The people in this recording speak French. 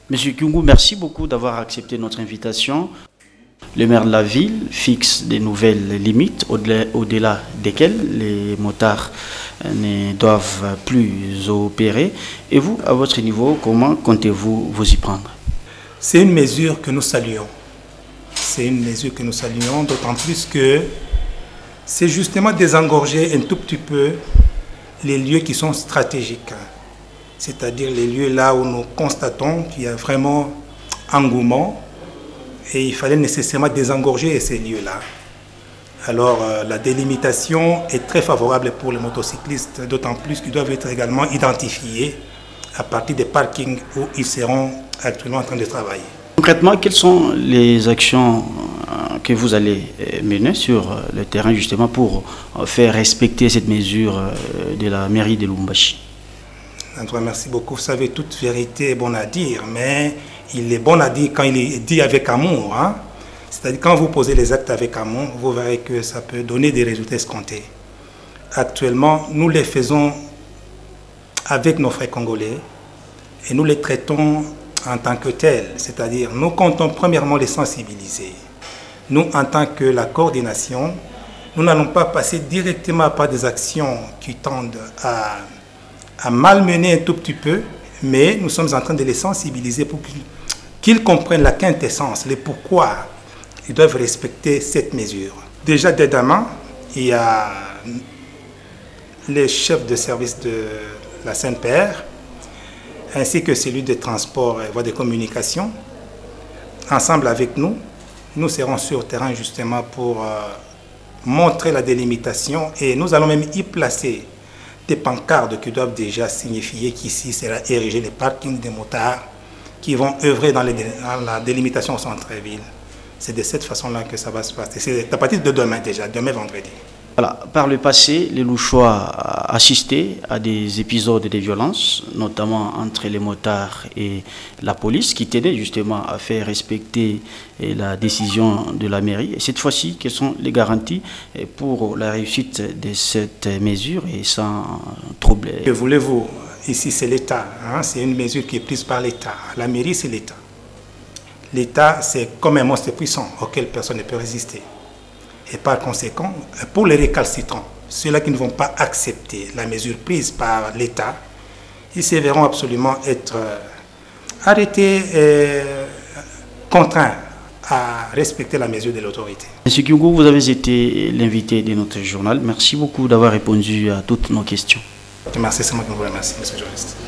Monsieur Kyungu, merci beaucoup d'avoir accepté notre invitation. Le maire de la ville fixe des nouvelles limites au-delà desquelles les motards ne doivent plus opérer. Et vous, à votre niveau, comment comptez-vous vous y prendre? C'est une mesure que nous saluons. C'est une mesure que nous saluons, d'autant plus que c'est justement désengorger un tout petit peu les lieux qui sont stratégiques. C'est-à-dire les lieux là où nous constatons qu'il y a vraiment engouement et il fallait nécessairement désengorger ces lieux-là. Alors la délimitation est très favorable pour les motocyclistes, d'autant plus qu'ils doivent être également identifiés à partir des parkings où ils seront actuellement en train de travailler. Concrètement, quelles sont les actions que vous allez mener sur le terrain justement pour faire respecter cette mesure de la mairie de Lubumbashi? Merci beaucoup. Vous savez, toute vérité est bonne à dire, mais il est bon à dire quand il est dit avec amour. Hein? C'est-à-dire quand vous posez les actes avec amour, vous verrez que ça peut donner des résultats escomptés. Actuellement, nous les faisons avec nos frères congolais et nous les traitons en tant que tels. C'est-à-dire, nous comptons premièrement les sensibiliser. Nous, en tant que la coordination, nous n'allons pas passer directement par des actions qui tendent à malmener un tout petit peu, mais nous sommes en train de les sensibiliser pour qu'ils comprennent la quintessence, le pourquoi ils doivent respecter cette mesure. Déjà, d'évidemment, il y a les chefs de service de la Sainte-Père, ainsi que celui des transports et voies de communication. Ensemble avec nous, nous serons sur le terrain justement pour montrer la délimitation et nous allons même y placer des pancartes qui doivent déjà signifier qu'ici sera érigé les parkings des motards qui vont œuvrer dans la délimitation au centre-ville. C'est de cette façon-là que ça va se passer. C'est à partir de demain déjà, demain vendredi. Voilà. Par le passé, les Louchois a assisté à des épisodes de violence, notamment entre les motards et la police, qui tenaient justement à faire respecter la décision de la mairie. Et cette fois-ci, quelles sont les garanties pour la réussite de cette mesure et sans trouble? Que voulez-vous? Ici, c'est l'État. Hein? C'est une mesure qui est prise par l'État. La mairie, c'est l'État. L'État, c'est comme un monstre puissant auquel personne ne peut résister. Et par conséquent, pour les récalcitrants, ceux-là qui ne vont pas accepter la mesure prise par l'État, ils se verront absolument être arrêtés et contraints à respecter la mesure de l'autorité. Monsieur Kyungu, vous avez été l'invité de notre journal. Merci beaucoup d'avoir répondu à toutes nos questions. Merci, c'est moi qui vous remercie, monsieur le journaliste.